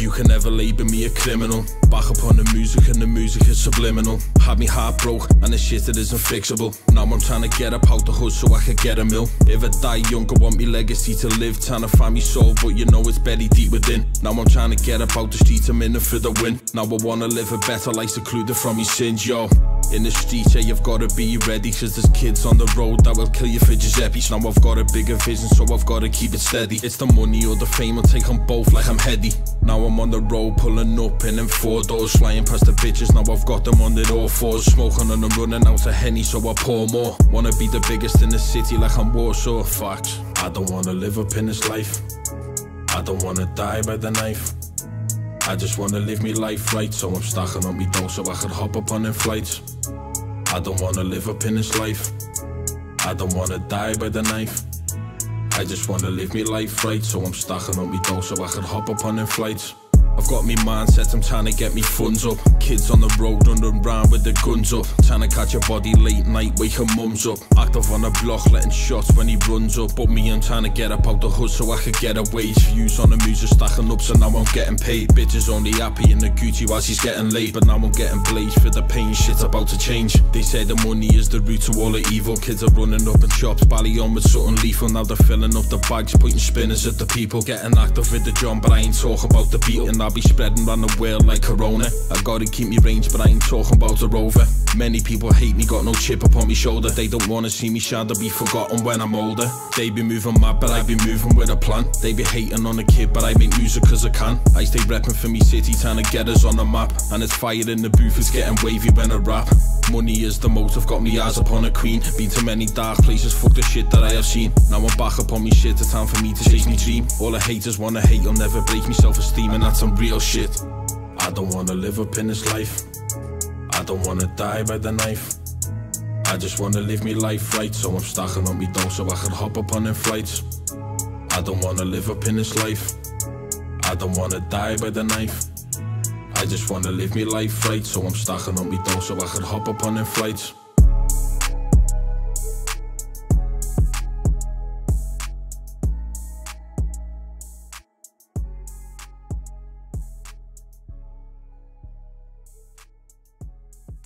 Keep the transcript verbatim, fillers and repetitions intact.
You can never label me a criminal. Back upon the music and the music is subliminal. Had me heart broke and the shit that isn't fixable. Now I'm trying to get up out the hood so I could get a mill. If I die young, I want me legacy to live. Trying to find me soul, but you know it's buried deep within. Now I'm trying to get up out the streets, I'm in it for the win. Now I wanna live a better life, secluded from me sins, yo. In the streets, yeah, you've gotta be ready, cause there's kids on the road that will kill you for Giuseppe's. Now I've got a bigger vision, so I've gotta keep it steady. It's the money or the fame, I'll take on both like I'm heady. Now I'm on the road, pulling up in them four doors, flying past the bitches, now I've got them on their all fours. Smoking and I'm running out of Henny, so I pour more. Wanna be the biggest in the city like I'm Warsaw. Facts. I don't wanna live up in this life, I don't wanna die by the knife. I just wanna live me life right, so I'm stacking on me dough so I could hop up on them flights. I don't wanna live up in this life, I don't wanna die by the knife. I just wanna live me life right, so I'm stacking on me dough so I could hop up on them flights. I've got me mindset, I'm trying to get me funds up. Kids on the road running round with the guns up. Trying to catch a body late night, waking mums up. Active on the block, letting shots when he runs up. But me, I'm trying to get up out the hood so I could get a wage. Views on the music stacking up, so now I'm getting paid. Bitches only happy in the Gucci while she's getting laid. But now I'm getting blazed for the pain, shit's about to change. They say the money is the root to all the evil. Kids are running up in shops, bally on with something lethal. Now they're filling up the bags, pointing spinners at the people. Getting active with the drum, but I ain't talking about the beat. And I'll be spreading around the world like Corona. I gotta keep me range, but I ain't talking about a rover. Many people hate me, got no chip upon me shoulder. They don't wanna see me shine, they'll be forgotten when I'm older. They be moving mad, but I be moving with a plan. They be hating on a kid, but I make music cause I can. I stay repping for me city, trying to get us on the map. And it's fire in the booth, it's getting wavy when I rap. Money is the motive, got me eyes upon a queen. Been to many dark places, fuck the shit that I have seen. Now I'm back up on me shit, it's time for me to chase me dream. All the haters wanna hate, I'll never break me self-esteem, and that's some real shit. I don't wanna live up in this life, I don't wanna die by the knife. I just wanna live me life right, so I'm stacking on me dough so I could hop up on them flights. I don't wanna live up in this life, I don't wanna die by the knife. I just wanna live me life right, so I'm stacking on me dough so I could hop up on them flights.